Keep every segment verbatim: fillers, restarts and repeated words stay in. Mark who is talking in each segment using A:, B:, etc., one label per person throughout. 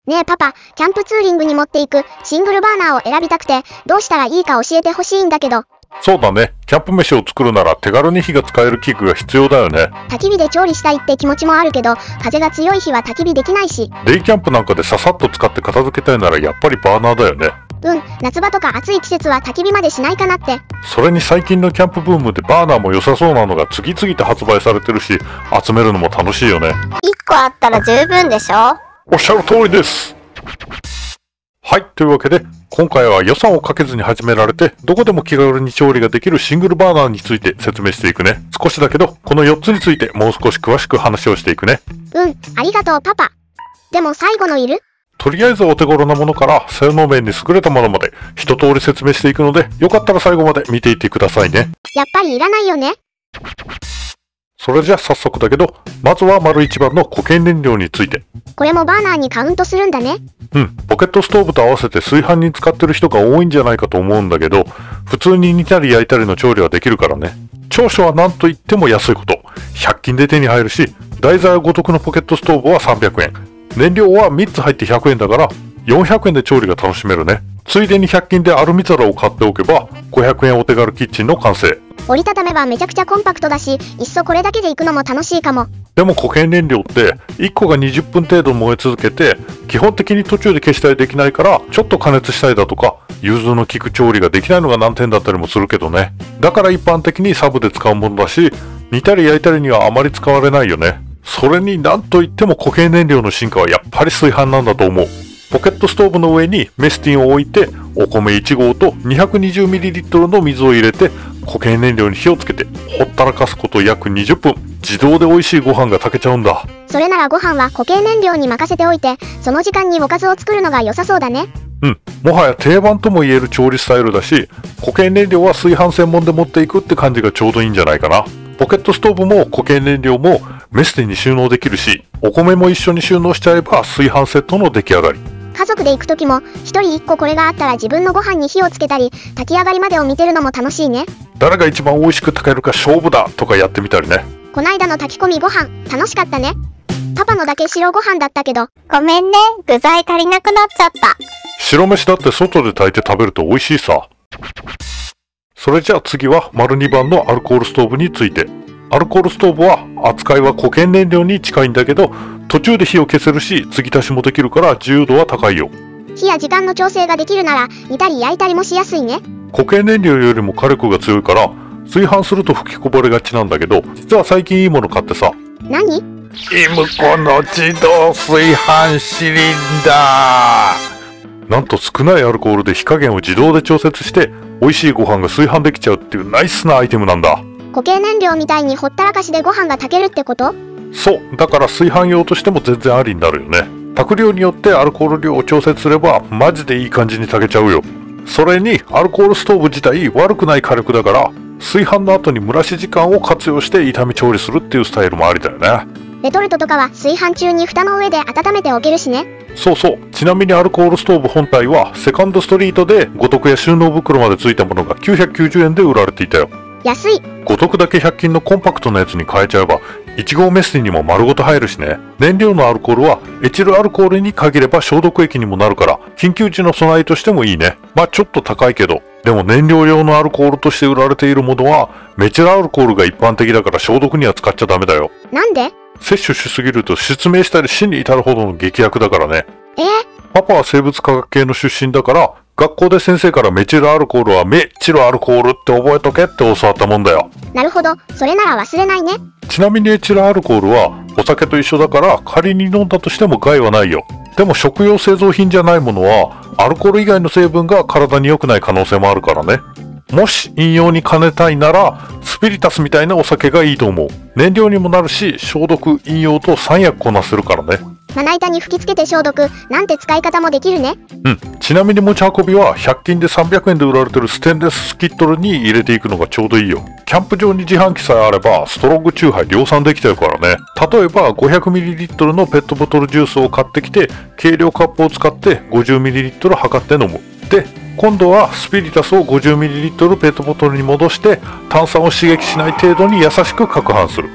A: ねえパパ、キャンプツーリングに持っていくシングルバーナーを選びたくて、どうしたらいいか教えてほしいんだけど。
B: そうだね。キャンプ飯を作るなら手軽に火が使える器具が必要だよね。
A: 焚き火で調理したいって気持ちもあるけど、風が強い日は焚き火できないし。
B: デイキャンプなんかでささっと使って片付けたいならやっぱりバーナーだよね。
A: うん、夏場とか暑い季節は焚き火までしないかなって。
B: それに最近のキャンプブームでバーナーも良さそうなのが次々と発売されてるし、集めるのも楽しいよね。
C: いっこあったら十分でしょ。
B: おっしゃる通りです。はい、というわけで今回は予算をかけずに始められてどこでも気軽に調理ができるシングルバーナーについて説明していくね。少しだけどこのよっつについてもう少し詳しく話をしていくね。
A: うん、ありがとうパパ。でも最後のいる？
B: とりあえずお手頃なものから性能面に優れたものまで一通り説明していくので、よかったら最後まで見ていってくださいね。
A: やっぱりいらないよね。
B: それじゃあ早速だけど、まずは丸一番の固形燃料について。
A: これもバーナーにカウントするんだね。
B: うん、ポケットストーブと合わせて炊飯に使ってる人が多いんじゃないかと思うんだけど、普通に煮たり焼いたりの調理はできるからね。長所は何と言っても安いこと。ひゃく均で手に入るし、題材はごとくのポケットストーブはさんびゃくえん。燃料はみっつ入ってひゃくえんだからよんひゃくえんで調理が楽しめるね。ついでにひゃく均でアルミ皿を買っておけばごひゃくえんお手軽キッチンの完成。
A: 折りたためばめちゃくちゃコンパクトだし、いっそこれだけで行くのも楽しいかも。
B: でも固形燃料っていっこがにじゅっぷん程度燃え続けて、基本的に途中で消したりできないから、ちょっと加熱したりだとか融通の利く調理ができないのが難点だったりもするけどね。だから一般的にサブで使うものだし、煮たり焼いたりにはあまり使われないよね。それになんといっても固形燃料の進化はやっぱり炊飯なんだと思う。ポケットストーブの上にメスティンを置いて、お米いちごうと にひゃくにじゅうミリリットル の水を入れて固形燃料に火をつけてほったらかすこと約にじゅっぷん、自動で美味しいご飯が炊けちゃうんだ。
A: それならご飯は固形燃料に任せておいて、その時間におかずを作るのが良さそうだね。
B: うん、もはや定番とも言える調理スタイルだし、固形燃料は炊飯専門で持っていくって感じがちょうどいいんじゃないかな。ポケットストーブも固形燃料もメスティンに収納できるし、お米も一緒に収納しちゃえば炊飯セットの出来上がり。
A: 家族で行く時もひとりいっここれがあったら自分のご飯に火をつけたり、炊き上がりまでを見てるのも楽しいね。
B: 誰が一番美味しく炊けるか勝負だとかやってみたりね。
A: こないだの炊き込みご飯楽しかったね。パパのだけ白ご飯だったけど。
C: ごめんね、具材足りなくなっちゃった。
B: 白飯だって外で炊いて食べると美味しいさ。それじゃあ次は丸にばんのアルコールストーブについて。アルコールストーブは扱いは固形燃料に近いんだけど、途中で火を消せるし継ぎ足しもできるから自由度は高いよ。
A: 火や時間の調整ができるなら煮たり焼いたりもしやすいね。
B: 固形燃料よりも火力が強いから炊飯すると吹きこぼれがちなんだけど、実は最近いいもの買ってさ。
A: 何？
B: イムコの自動炊飯シリンダー。なんと少ないアルコールで火加減を自動で調節して美味しいご飯が炊飯できちゃうっていうナイスなアイテムなんだ。
A: 固形燃料みたいにほったらかしでご飯が炊けるってこと？
B: そう、だから炊飯用としても全然ありになるよね。炊く量によってアルコール量を調節すればマジでいい感じに炊けちゃうよ。それにアルコールストーブ自体悪くない火力だから、炊飯の後に蒸らし時間を活用して炒め調理するっていうスタイルもありだよね。
A: レトルトとかは炊飯中に蓋の上で温めておけるしね。
B: そうそう。ちなみにアルコールストーブ本体はセカンドストリートで五徳や収納袋まで付いたものがきゅうひゃくきゅうじゅうえんで売られていたよ。
A: 安い。
B: 五徳だけひゃく均のコンパクトなやつに変えちゃえばいち号メスティンにも丸ごと入るしね。燃料のアルコールはエチルアルコールに限れば消毒液にもなるから緊急時の備えとしてもいいね。まあちょっと高いけど、でも燃料用のアルコールとして売られているものはメチルアルコールが一般的だから消毒には使っちゃダメだよ。
A: なんで？
B: 摂取しすぎると失明したり死に至るほどの劇薬だからね。
A: えー、
B: パパは生物科学系の出身だから学校で先生からメチルアルコールはメチルアルコールって覚えとけって教わったもんだよ。
A: なるほど、それなら忘れないね。
B: ちなみにエチルアルコールはお酒と一緒だから仮に飲んだとしても害はないよ。でも食用製造品じゃないものはアルコール以外の成分が体に良くない可能性もあるからね。もし飲用に兼ねたいならスピリタスみたいなお酒がいいと思う。燃料にもなるし消毒飲用とさん役こなせるからね。
A: まな板に吹き付けて消毒なんて使い方もできるね。
B: うん。ちなみに持ち運びはひゃく均でさんびゃくえんで売られてるステンレススキットルに入れていくのがちょうどいいよ。キャンプ場に自販機さえあればストロングチューハイ量産できちゃうからね。例えば ごひゃくミリリットル のペットボトルジュースを買ってきて計量カップを使って ごじゅうミリリットル 測って飲む。で今度はスピリタスを ごじゅうミリリットル ペットボトルに戻して炭酸を刺激しない程度に優しく攪拌する。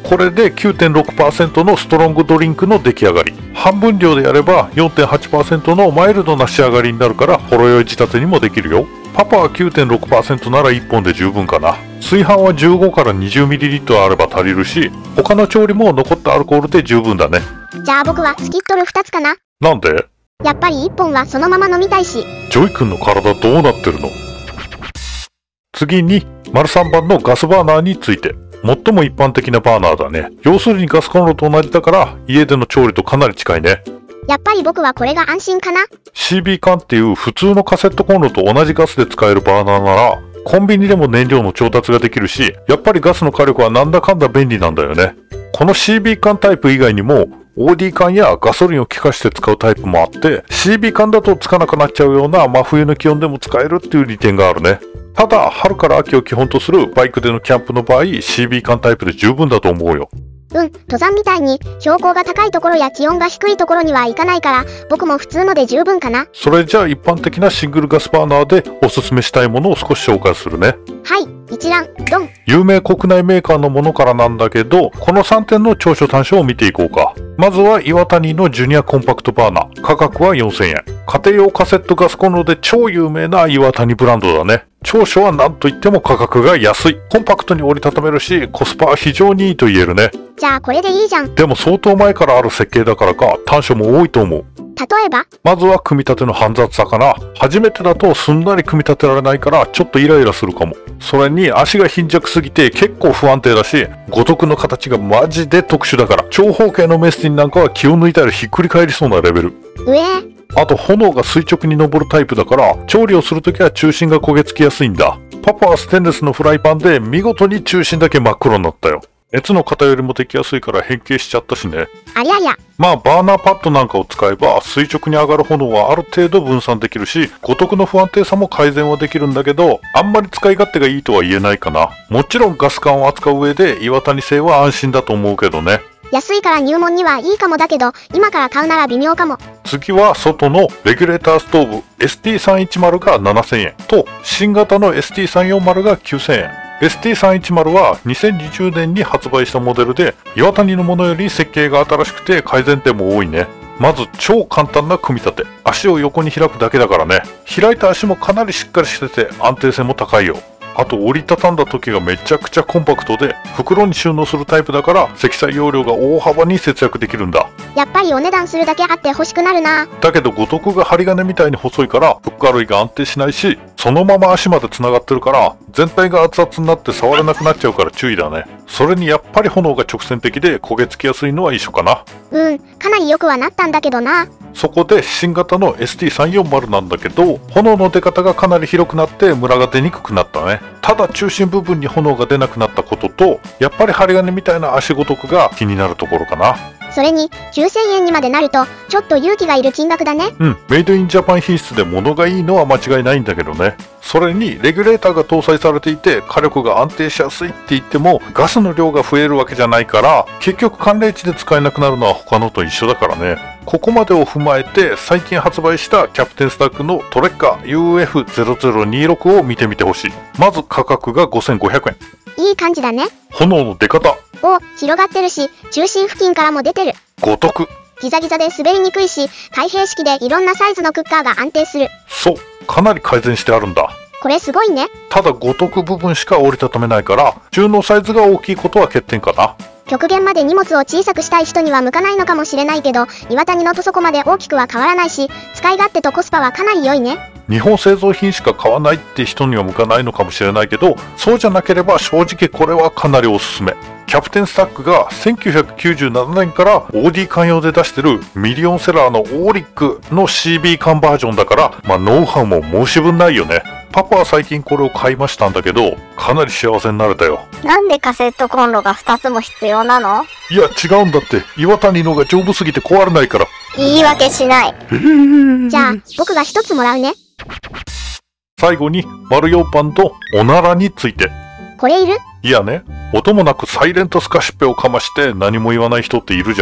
B: これで きゅうてんろくパーセント のストロングドリンクの出来上がり。半分量でやれば よんてんはちパーセント のマイルドな仕上がりになるから、ほろ酔い仕立てにもできるよ。パパは きゅうてんろくパーセント ならいっぽんで十分かな。炊飯はじゅうごからにじゅうミリリットル あれば足りるし、他の調理も残ったアルコールで十分だね。
A: じゃあ僕はスキットルふたつかな。
B: なんで？
A: やっぱりいっぽんはそのまま飲みたいし。
B: ジョイ君の体どうなってるの？次に、丸さんばんのガスバーナーについて。最も一般的なバーナーだね。要するにガスコンロと同じだから、家での調理とかなり近いね。
A: やっぱり僕はこれが安心かな。
B: シービー 缶っていう普通のカセットコンロと同じガスで使えるバーナーなら、コンビニでも燃料の調達ができるし、やっぱりガスの火力はなんだかんだ便利なんだよね。この シービー 缶タイプ以外にも、オーディー 缶やガソリンを効かして使うタイプもあって、シービー 缶だとつかなくなっちゃうような真冬の気温でも使えるっていう利点があるね。ただ、春から秋を基本とするバイクでのキャンプの場合、シービー 缶タイプで十分だと思うよ。
A: うん、登山みたいに標高が高いところや気温が低いところには行かないから、僕も普通ので十分かな。
B: それじゃあ一般的なシングルガスバーナーでおすすめしたいものを少し紹介するね。
A: はい、一覧、ドン。
B: 有名国内メーカーのものからなんだけど、このさんてんの長所短所を見ていこうか。まずは岩谷のジュニアコンパクトバーナー。価格はよんせんえん。家庭用カセットガスコンロで超有名な岩谷ブランドだね。長所は何といっても価格が安い。コンパクトに折りたためるし、コスパは非常にいいと言えるね。
A: じゃあこれでいいじゃん。
B: でも相当前からある設計だからか、短所も多いと思う。
A: 例えば？
B: まずは組み立ての煩雑さかな。初めてだとすんなり組み立てられないからちょっとイライラするかも。それに足が貧弱すぎて結構不安定だし、五徳の形がマジで特殊だから、長方形のメスティンなんかは気を抜いたらひっくり返りそうなレベル。
A: うえー。
B: あと炎が垂直に昇るタイプだから、調理をするときは中心が焦げ付きやすいんだ。パパはステンレスのフライパンで見事に中心だけ真っ黒になったよ。熱の偏りもできやすいから変形しちゃったしね。
A: ありゃりゃ。
B: まあバーナーパッドなんかを使えば垂直に上がる炎はある程度分散できるし、五徳の不安定さも改善はできるんだけど、あんまり使い勝手がいいとは言えないかな。もちろんガス管を扱う上で岩谷製は安心だと思うけどね。
A: 安いから入門にはいいかもだけど、今から買うなら微妙かも。
B: 次は外のレギュレーターストーブ エスティーさんいちまる がななせんえんと、新型の エスティーさんよんまる がきゅうせんえん。エスティーさんいちまる はにせんにじゅうねんに発売したモデルで、岩谷のものより設計が新しくて改善点も多いね。まず超簡単な組み立て。足を横に開くだけだからね。開いた足もかなりしっかりしてて安定性も高いよ。あと折りたたんだ時がめちゃくちゃコンパクトで、袋に収納するタイプだから積載容量が大幅に節約できるんだ。
A: やっぱりお値段するだけあって欲しくなるな。
B: だけど五徳が針金みたいに細いからフックア類が安定しないし、そのまま足まで繋がってるから全体が熱々になって触れなくなっちゃうから注意だね。それにやっぱり炎が直線的で焦げ付きやすいのは一緒かな。
A: うん、かなり良くはなったんだけどな。
B: そこで新型の エスティーさんよんまる なんだけど、炎の出方がかなり広くなってムラが出にくくなったね。ただ中心部分に炎が出なくなったことと、やっぱり針金みたいな足ごとくが気になるところかな。
A: それにきゅうせんえんにまでなるとちょっと勇気がいる金額だね。
B: うん、メイドインジャパン品質で物がいいのは間違いないんだけどね。それにレギュレーターが搭載されていて火力が安定しやすいって言ってもガスの量が増えるわけじゃないから、結局寒冷地で使えなくなるのは他のと一緒だからね。ここまでを踏まえて最近発売したキャプテンスタックのトレッカ ユーエフゼロゼロにじゅうろく を見てみてほしい。まず価格がごせんごひゃくえん。
A: いい感じだね。
B: 炎の出方。
A: お、広がってるし、中心付近からも出てる。
B: 五徳。
A: ギザギザで滑りにくいし、開閉式でいろんなサイズのクッカーが安定する。
B: そう、かなり改善してあるんだ。
A: これすごいね。
B: ただ五徳部分しか折りたためないから、収納サイズが大きいことは欠点かな。
A: 極限まで荷物を小さくしたい人には向かないのかもしれないけど、岩谷のとそこまで大きくは変わらないし、使い勝手とコスパはかなり良いね。
B: 日本製造品しか買わないって人には向かないのかもしれないけど、そうじゃなければ正直これはかなりおすすめ。キャプテンスタックがせんきゅうひゃくきゅうじゅうななねんからオーディ缶用で出してるミリオンセラーのオーリックの シービー 缶バージョンだから、まあノウハウも申し分ないよね。パパは最近これを買いましたんだけど、かなり幸せになれたよ。
C: なんでカセットコンロがふたつも必要なの？
B: いや違うんだって、岩谷のが丈夫すぎて壊れないから。
C: 言い訳しない。
A: じゃあ僕がひとつもらうね。
B: 最後に丸ようパンとおならについて。
A: これいる？
B: いやね、音もなくサイレントスカシッペをかまして何も言わない人っているじゃん。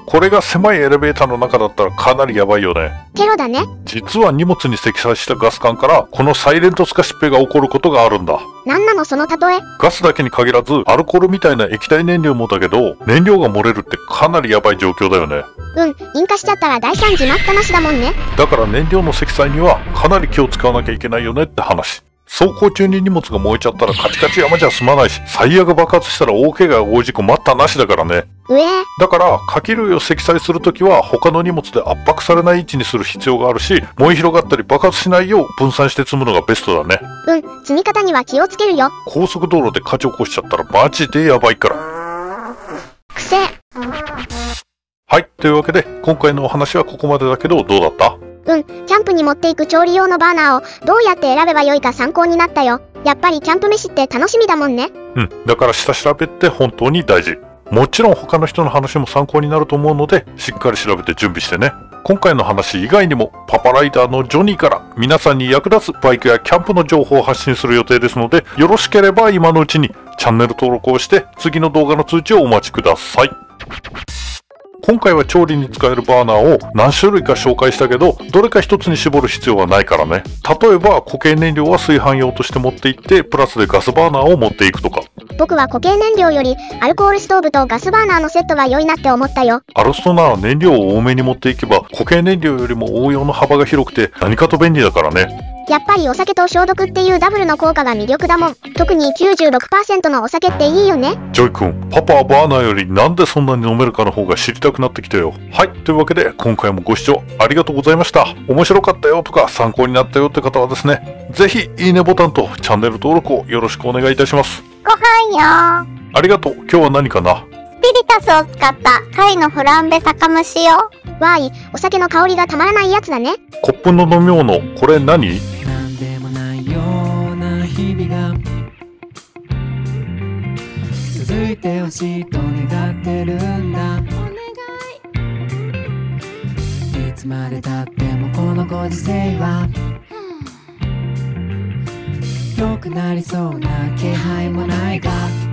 B: これが狭いエレベーターの中だったらかなりやばいよね。
A: テロだね。
B: 実は荷物に積載したガス管からこのサイレントスカ疾病が起こることがあるんだ。
A: なんなのその例え。
B: ガスだけに限らずアルコールみたいな液体燃料もだけど、燃料が漏れるってかなりやばい状況だよね。
A: うん、引火しちゃったら大惨事待ったなしだもんね。
B: だから燃料の積載にはかなり気を使わなきゃいけないよねって話。走行中に荷物が燃えちゃったらカチカチ山じゃ済まないし、最悪爆発したら大怪我や大事故待ったなしだからね。
A: うえー。
B: だから火器類を積載するときは他の荷物で圧迫されない位置にする必要があるし、燃え広がったり爆発しないよう分散して積むのがベストだね。
A: うん、積み方には気をつけるよ。
B: 高速道路で火事起こしちゃったらマジでやばいから。
A: くせえ。
B: はい、というわけで今回のお話はここまでだけどどうだった？
A: うん、キャンプに持っていく調理用のバーナーをどうやって選べばよいか参考になったよ。やっぱりキャンプ飯って楽しみだもんね。
B: うん、だから下調べって本当に大事。もちろん他の人の話も参考になると思うので、しっかり調べて準備してね。今回の話以外にもパパライダーのジョニーから皆さんに役立つバイクやキャンプの情報を発信する予定ですので、よろしければ今のうちにチャンネル登録をして次の動画の通知をお待ちください。今回は調理に使えるバーナーを何種類か紹介したけど、どれか一つに絞る必要はないからね。例えば固形燃料は炊飯用として持って行って、プラスでガスバーナーを持っていくとか。
A: 僕は固形燃料よりアルコールストーブとガスバーナーのセットが良いなって思ったよ。
B: アルストなら燃料を多めに持っていけば固形燃料よりも応用の幅が広くて何かと便利だからね。
A: やっぱりお酒と消毒っていうダブルの効果が魅力だもん。特に きゅうじゅうろくパーセント のお酒っていいよね。
B: ジョイ君、パパはバーナーよりなんでそんなに飲めるかの方が知りたくなってきたよ。はい、というわけで今回もご視聴ありがとうございました。面白かったよとか参考になったよって方はですね、ぜひいいねボタンとチャンネル登録をよろしくお願いいたします。
C: ご飯よ。
B: ありがとう。今日は何かな？
C: スピリタスを使った貝のフランベ酒蒸しよ。
A: わーい、お酒の香りがたまらないやつだね。
B: コップの飲み物、これ何？
D: なんでもないような日々が続いてほしいと願ってるんだ。いつまでたってもこのご時世は良くなりそうな気配もないが